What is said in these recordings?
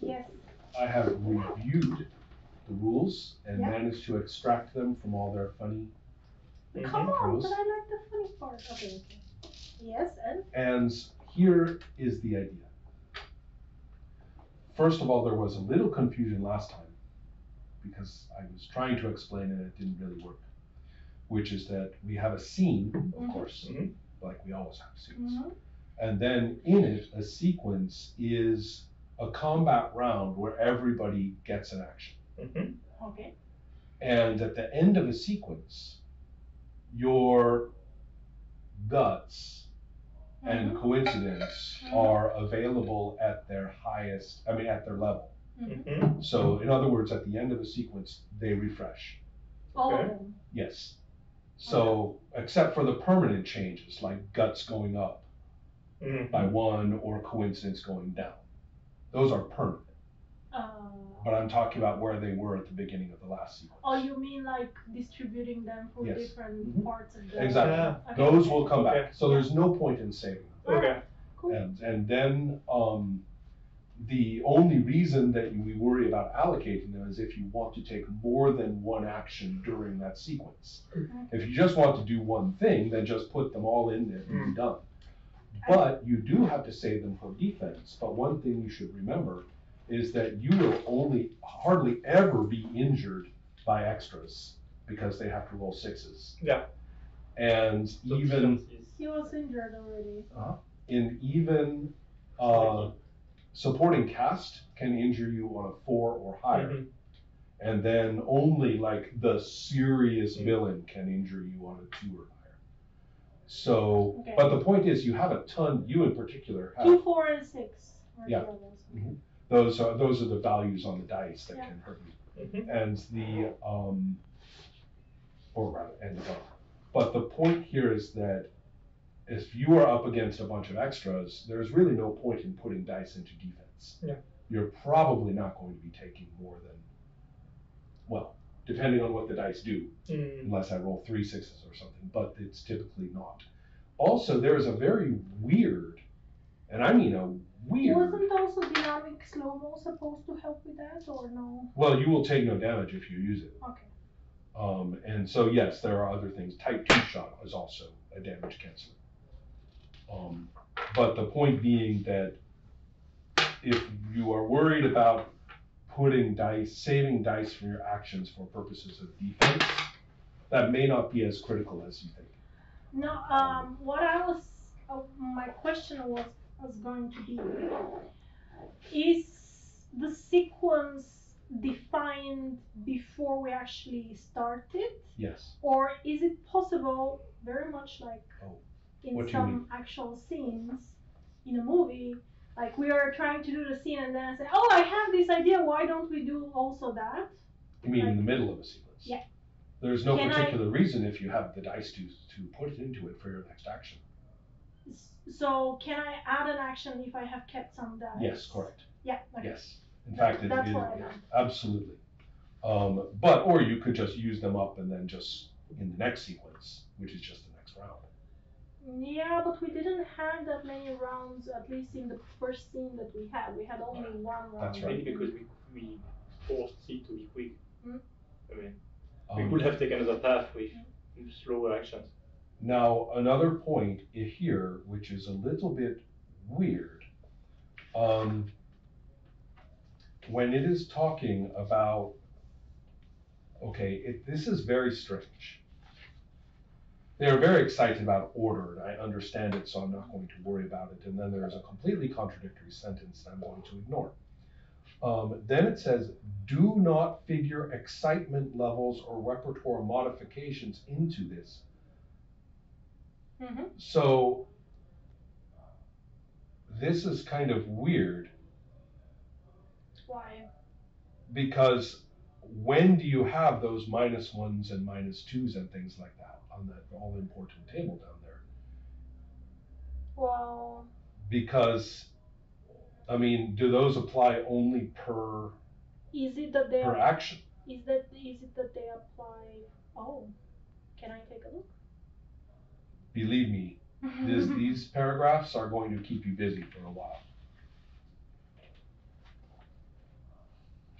Yes. I have reviewed the rules and managed to extract them from all their funny Come on, intros. but I like the funny part. Okay. Yes, and? And here is the idea. First of all, there was a little confusion last time because I was trying to explain and it didn't really work, which is that we have a scene, of course, like we always have scenes. And then in it, a sequence is a combat round where everybody gets an action. Okay. And at the end of a sequence, your guts and coincidence are available at their highest, at their level. So in other words, at the end of a sequence, they refresh. Okay. Yes. So except for the permanent changes, like guts going up by 1 or coincidence going down. Those are permanent. But I'm talking about where they were at the beginning of the last sequence. Oh, you mean like distributing them for different parts of the... Exactly. Okay. Those will come back. So there's no point in saving them. Okay. Cool. And then the only reason that we worry about allocating them is if you want to take more than one action during that sequence. If you just want to do one thing, then just put them all in there and be done. But you do have to save them for defense. But one thing you should remember is that you will hardly ever be injured by extras because they have to roll 6s. Yeah. And even... He was injured already. In even... supporting cast can injure you on a 4 or higher. And then only like the serious villain can injure you on a 2 or higher. So, but the point is you have a ton, you in particular have... 2, 4, and 6. Yeah. Those are the values on the dice that can hurt you. And the, or rather, and above. But the point here is that if you are up against a bunch of extras, there's really no point in putting dice into defense. Yeah. You're probably not going to be taking more than, well, depending on what the dice do, unless I roll 3 6s or something, but it's typically not. Also, there is a very weird, and I mean a weird... Wasn't also dynamic slow-mo supposed to help with that, or no? Well, you will take no damage if you use it. Okay. And so, yes, there are other things. Type 2 shot is also a damage canceler. But the point being that if you are worried about putting dice, saving dice from your actions for purposes of defense, that may not be as critical as you think. No, what I was, my question was going to be, is the sequence defined before we actually started? Yes. Or is it possible, very much like in some actual scenes in a movie, like we are trying to do the scene and then I say, oh, I have this idea, why don't we do also that? You mean in the middle of a sequence? Yeah. There's no particular reason if you have the dice to put it into it for your next action. So can I add an action if I have kept some dice? Yes, correct. Yeah. Okay. Yes. In fact, that's what I meant. Absolutely. But, or you could just use them up and then just in the next sequence, which is just the next round. Yeah, but we didn't have that many rounds, at least in the first scene that we had. We had only one round. That's right. Maybe because we forced it to be quick. I mean, we could have taken another path with slower actions. Now, another point here, which is a little bit weird, when it is talking about, this is very strange. They are very excited about order, and I understand it, so I'm not going to worry about it. And then there is a completely contradictory sentence that I'm going to ignore. Then it says, do not figure excitement levels or repertoire modifications into this. So this is kind of weird. Why? Because when do you have those -1s and -2s and things like that on that all-important table down there? Well... Because, I mean, do those apply only per action? Is it that they apply... Oh, can I take a look? Believe me, these paragraphs are going to keep you busy for a while.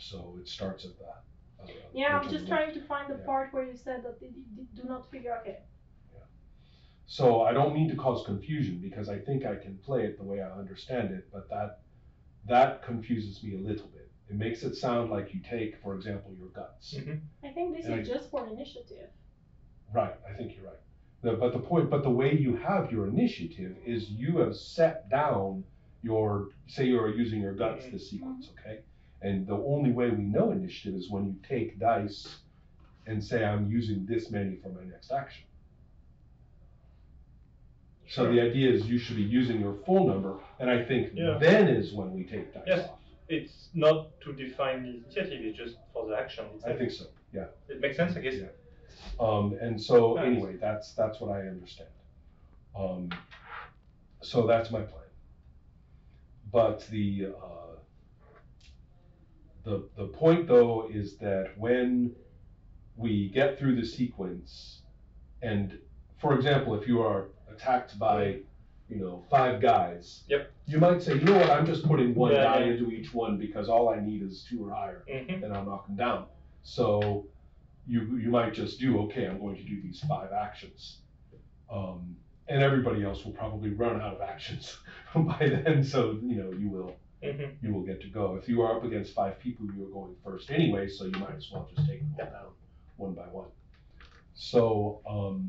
So it starts at that. Yeah, I'm just trying to find the part where you said that they do not figure. Okay. Yeah. So I don't mean to cause confusion because I think I can play it the way I understand it, but that confuses me a little bit. It makes it sound like you take, for example, your guts. I think this is just for initiative. Right, I think you're right. But the way you have your initiative is you have set down say you're using your guts this sequence, okay? And the only way we know initiative is when you take dice and say, I'm using this many for my next action. So the idea is you should be using your full number, and I think then is when we take dice off. It's not to define the initiative, it's just for the action itself. I think so, yeah. It makes sense, I guess. Yeah. And so anyway, that's what I understand. So that's my plan. But the point though is that when we get through the sequence, and for example, if you are attacked by 5 guys, you might say, you know what, I'm just putting one die into each one because all I need is 2 or higher, and I'll knock them down. So you might just do, okay, I'm going to do these 5 actions. And everybody else will probably run out of actions by then, so you will get to go. If you are up against 5 people, you're going first anyway, so you might as well just take them all down one by one. So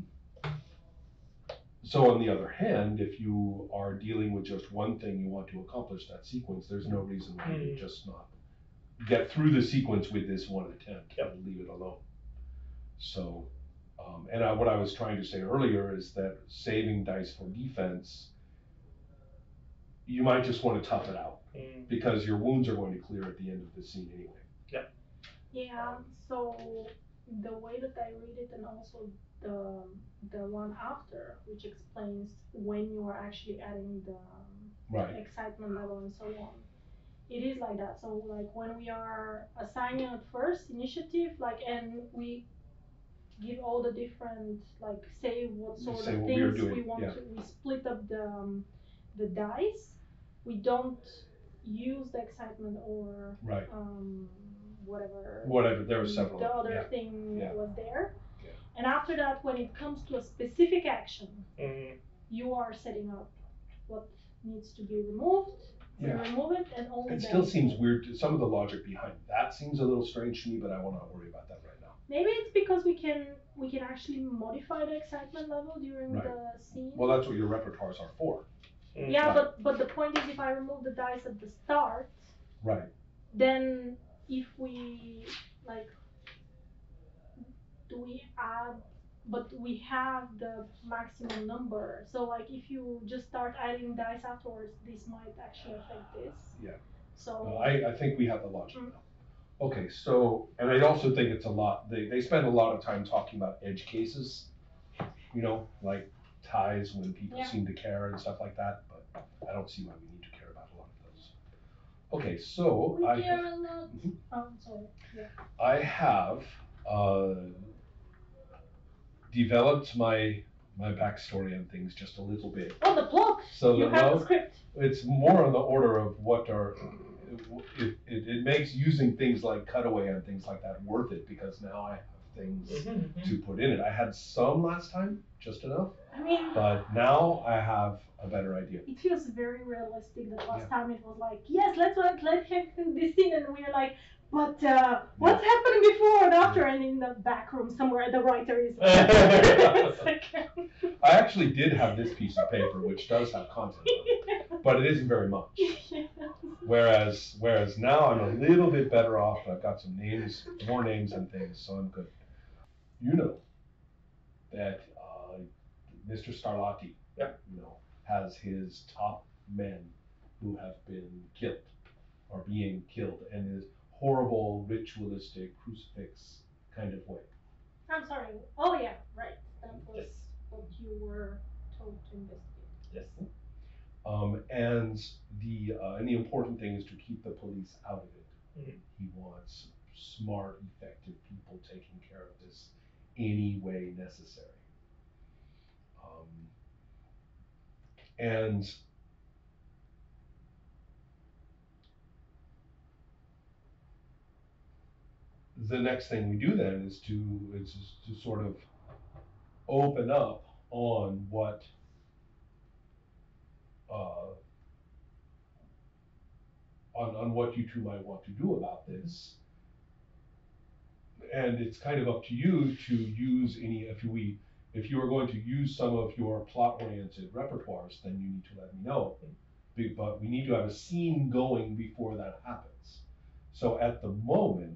on the other hand, if you are dealing with just one thing you want to accomplish that sequence, there's no reason why you just not get through the sequence with this one attempt and leave it alone. So, what I was trying to say earlier is that saving dice for defense, you might just want to tough it out because your wounds are going to clear at the end of the scene anyway. Yeah, so the way that I read it, and also the one after, which explains when you are actually adding the excitement level and so on. It is like that. So like when we are assigning at first initiative, and we give all the different, say what sort of things we want to, we split up the dice. We don't use the excitement or whatever. There were several. The other thing was there. Yeah. And after that, when it comes to a specific action, you are setting up what needs to be removed. Remove it, and only. It still seems weird. Some of the logic behind that seems a little strange to me, but I will not worry about that right now. Maybe it's because we can actually modify the excitement level during the scene. Well, that's what your repertoires are for. Yeah, but the point is, if I remove the dice at the start, then if we do we add? But we have the maximum number. So if you just start adding dice afterwards, this might actually affect this. Yeah. So I think we have the logic now. Okay, so, and I also think it's a lot, they spend a lot of time talking about edge cases, like ties when people seem to care and stuff like that, but I don't see why we need to care about a lot of those. Okay, so we care a lot. Sorry. Yeah. I have developed my backstory and things just a little bit. Oh, the plot! So you have the script. It's more on the order of what are, it makes using things like cutaway and things like that worth it, because now I have things to put in it. I had some last time, just enough. I mean, but now I have a better idea. It feels very realistic. That last time it was like, yes, let him in this scene, and we're like, but what's happening before and after? And in the back room somewhere, the writer is. I actually did have this piece of paper, which does have content on it, but it isn't very much. Whereas now I'm a little bit better off. I've got some names, more names and things, so I'm good. You know that Mr. Starlati, has his top men who have been killed or being killed, and is horrible, ritualistic, crucifix kind of way. I'm sorry. Oh yeah, right. That was what you were told to investigate. Yes. And the important thing is to keep the police out of it. He wants smart, effective people taking care of this any way necessary. And the next thing we do then is to sort of open up on what on what you two might want to do about this. And it's kind of up to you to use any, if you are going to use some of your plot-oriented repertoires, then you need to let me know. But we need to have a scene going before that happens. So at the moment,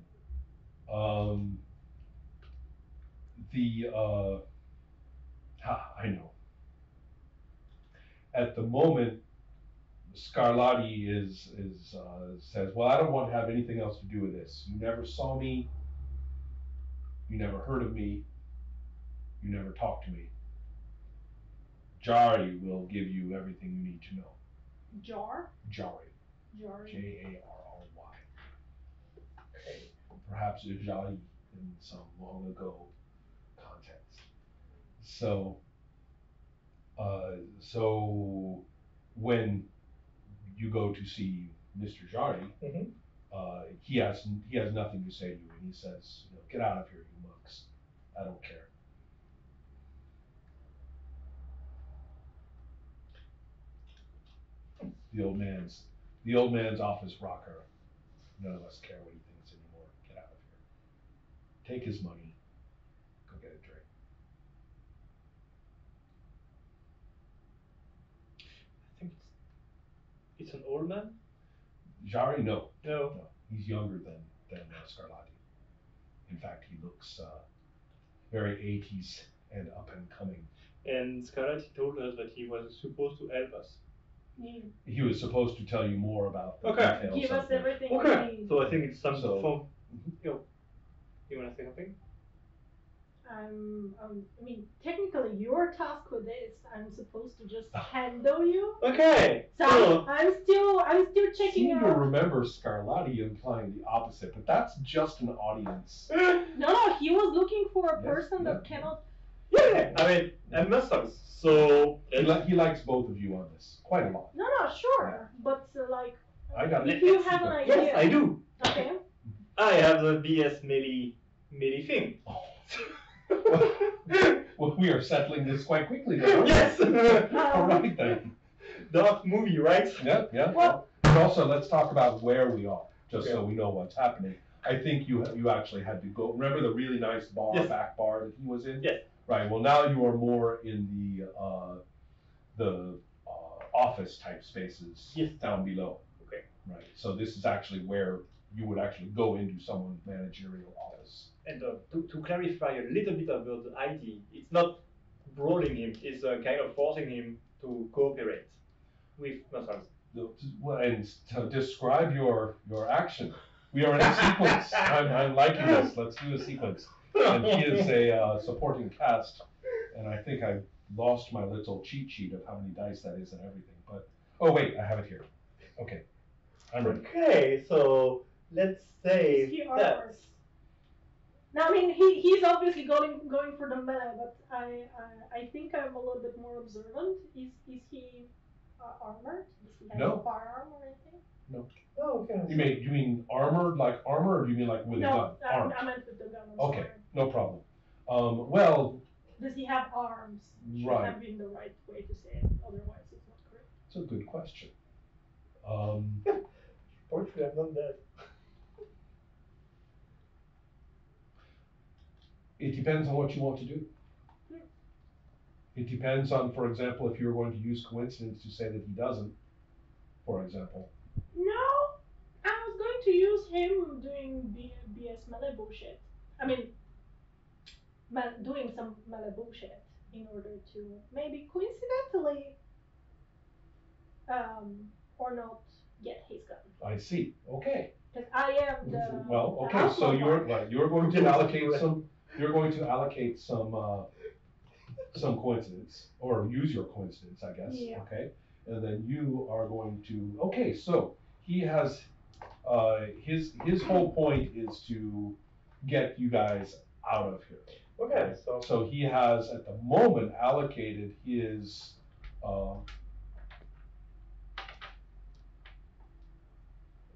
I know. At the moment, Scarlatti says, well, I don't want to have anything else to do with this. You never saw me. You never heard of me. You never talked to me. Jari will give you everything you need to know. Jar? Jari. Jari. J-A-R-R-Y. Perhaps Jari in some long ago context. So when you go to see Mr. Jari, he has nothing to say to you, and he says, get out of here, you monks. I don't care. The old man's office rocker. None of us care what he thinks anymore. Get out of here. Take his money. Go get a drink. I think it's an old man. Jari, no. No. He's younger than Scarlatti. In fact, he looks very 80s and up and coming. And Scarlatti told us that he was supposed to help us. Yeah. He was supposed to tell you more about the details. Give us everything we need. So I think it's some form. You want to say something? I mean, technically, your task with this, I'm supposed to just handle you. Okay. So I'm still checking I seem out. to remember Scarlatti implying the opposite, but that's just an audience. No, he was looking for a person that cannot. Yeah, I mean, and muscles. So he likes both of you on this quite a lot. No, sure, but like, if you have an idea. Yes, I do. Okay. I have the BS melee thing. Well, we are settling this quite quickly then. Yes. All right then. Dark movie, right? Yeah. Well, but also, let's talk about where we are, just so we know what's happening. I think you actually had to go. Remember the really nice bar, back bar that he was in? Yes. Right. Well, now you are more in the office type spaces down below. Okay. Right. So this is actually where you would actually go into someone's managerial office. And to clarify a little bit about the ID, it's not brawling him, it's kind of forcing him to cooperate with muscles. And to describe your action, we are in a sequence. I'm liking this. Let's do a sequence. And he is a supporting cast, and I think I lost my little cheat sheet of how many dice that is and everything. But oh wait, I have it here. Okay, I'm ready. Okay, so let's say that. Now, I mean, he's obviously going for the melee, but I think I'm a little bit more observant. Is he armored? Does he have a firearm or anything? No. Oh, okay. You mean armored, like armor, or do you mean like with a gun? No, I meant with the gun. Okay, no problem. Well. Does he have arms? Should have been the right way to say it. Otherwise, it's not correct. It's a good question. Fortunately, I've done that. It depends on what you want to do. Yeah. It depends on, for example, if you're going to use coincidence to say that he doesn't, for example. No, I was going to use him doing BS melee bullshit. I mean, doing some melee bullshit in order to maybe coincidentally or not get his gun. I see. Okay. Because I am the. Well, okay. So you're going to allocate some. You're going to allocate some coincidence, or use your coincidence, I guess. Yeah. Okay. And then you are going to. Okay. So he has. His whole point is to get you guys out of here. Okay. So he has at the moment allocated his.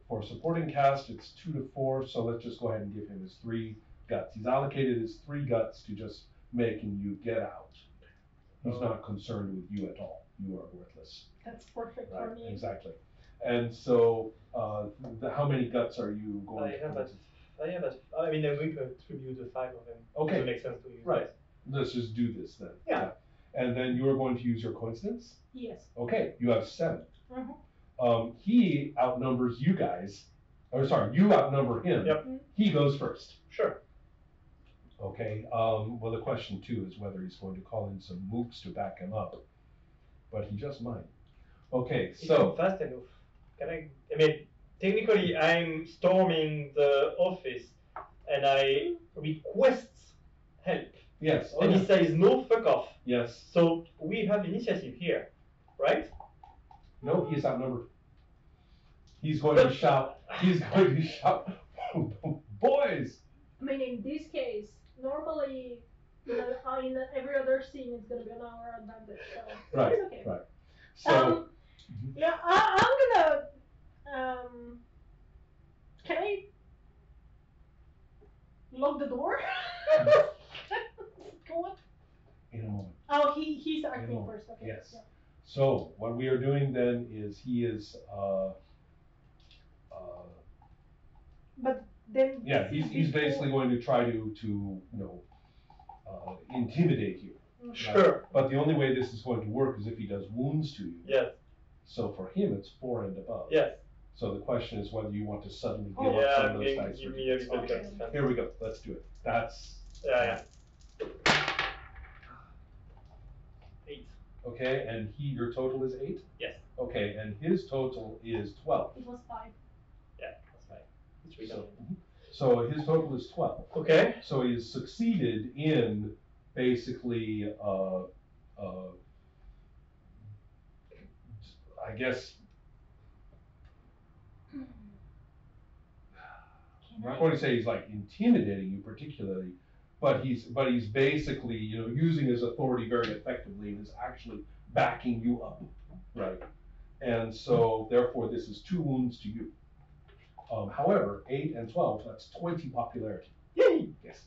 for supporting cast, it's 2 to 4, so let's just go ahead and give him his 3 guts. He's allocated his 3 guts to just making you get out. He's not concerned with you at all. You are worthless. That's perfect Right, for me. exactly. And so, how many guts are you going to? I mean, we could tribute the 5 of them. Okay. It makes sense to use. Right. Let's just do this then. Yeah. And then you are going to use your coincidence? Yes. Okay, you have 7. Mm-hmm. He outnumbers you guys, or sorry, you outnumber him. Yep. He goes first. Sure. Okay, well, the question too is whether he's going to call in some mooks to back him up, but he just might. Okay, so. If I'm fast enough. I mean, technically, I'm storming the office and I request help. Yes. And he says, no, fuck off. Yes. So we have initiative here, right? No, he's outnumbered. He's going to shout. He's going to shout, boys! I mean, in this case, normally, in every other scene, it's gonna be an hour advantage. So Right. it's okay. Right. So. Yeah, I'm gonna. Can I lock the door? Go on. In a moment. Oh, he's acting first. Okay. Yes. Yeah. So what we are doing then is he is. But then. Yeah, he's basically going to try to intimidate you. Mm-hmm. Sure. Right? But the only way this is going to work is if he does wounds to you. Yes. So for him, it's 4 and above. Yes. So the question is whether you want to suddenly give up Yeah, some of those dice. give me a little bit of defense. Here we go. Let's do it. That's. Yeah. 8. Okay, and your total is 8? Yes. Okay, and his total is 12. It was 5. Yeah, that's fine. It's redundant. So his total is 12. Okay. So he has succeeded in basically, I guess, I'm not going to say he's like intimidating you particularly, but he's basically, using his authority very effectively and is actually backing you up, right? And so therefore this is 2 wounds to you. However, 8 and 12, that's 20 popularity. Yay! Yes.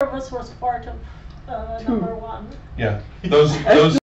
of us was part of number one. Yeah, those